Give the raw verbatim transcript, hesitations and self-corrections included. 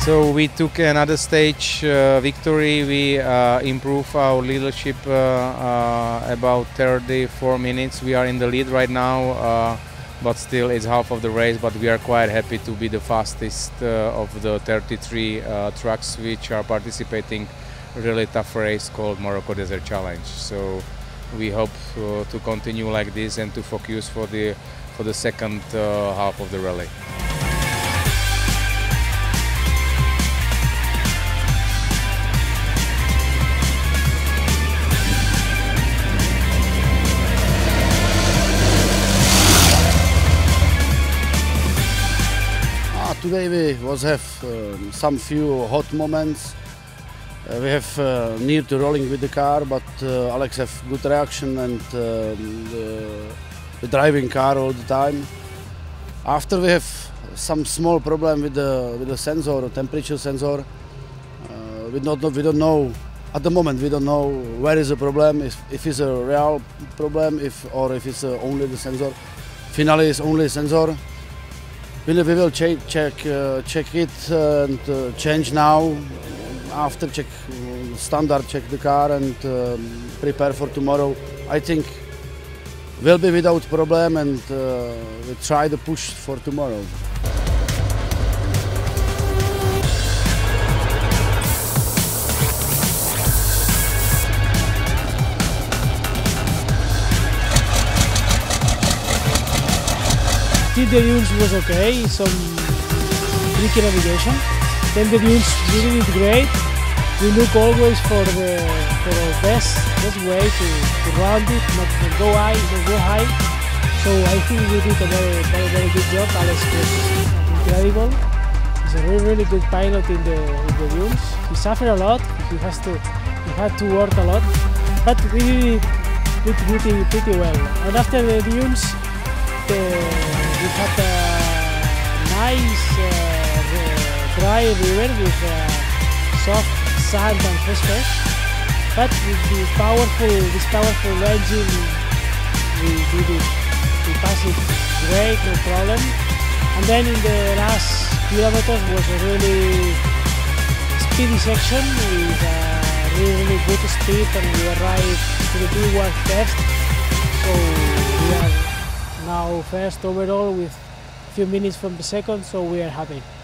So we took another stage uh, victory. We uh, improved our leadership uh, uh, about thirty-four minutes. We are in the lead right now, uh, but still it's half of the race. But we are quite happy to be the fastest uh, of the thirty-three uh, trucks which are participating in a really tough race called Morocco Desert Challenge. So we hope uh, to continue like this and to focus for the for the second uh, half of the rally. Today we was have um, some few hot moments. Uh, we have uh, near to rolling with the car, but uh, Alex have good reaction and um, the, the driving car all the time. After we have some small problem with the with the sensor, temperature sensor. Uh, we don't know, we don't know at the moment. We don't know where is the problem. If, if it's a real problem, if or if it's uh, only the sensor. Finally, it's only sensor. We will check check uh, check it and uh, change now. After check uh, standard check the car and um, prepare for tomorrow. I think we'll be without problem and uh, we try to push for tomorrow. The dunes was okay, some tricky navigation. Then the dunes really did great. We look always for the for the best best way to, to round it, not to go high, not go high. So I think we did a very very very good job. Alex was incredible. He's a really really good pilot in the in the dunes. He suffered a lot. He has to he had to work a lot, but we did it pretty pretty well. And after the dunes, the we had a nice uh, dry river with uh, soft sand and fresh fish. But with the powerful, this powerful engine, we did it. We passed it great, no problem. And then in the last kilometers was a really speedy section with a really, really good speed, and we arrived to the P one first. So we are now first overall with a few minutes from the second, so we are happy.